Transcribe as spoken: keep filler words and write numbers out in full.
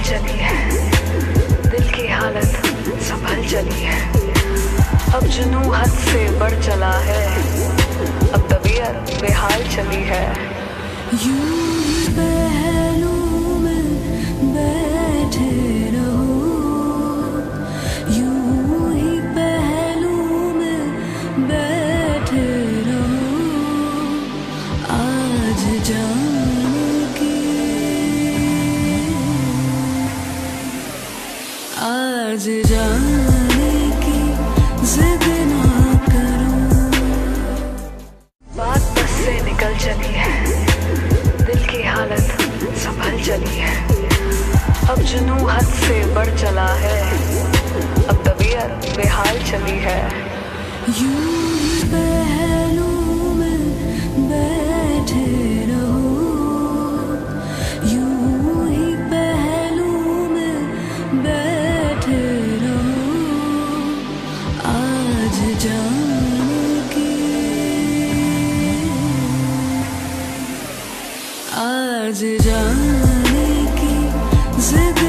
चली है, दिल की हालत संभल चली है। अब जुनू हद से बढ़ चला है, अब तबीयत बेहाल चली है। यूं ही पहलू में बैठे रहो, यूं ही पहलू में बैठे रहो। आज जाने की, आज जाने की जिद ना करो। बात बस से निकल चली है, दिल की हालत संभल चली है। अब जुनू हद से बढ़ चला है, अब तबीयत बेहाल चली है। यूं ही पहलू में बैठे रहो, यूं ही पहलू में बैठे रहो। आज जाने की, आज जाने की जिद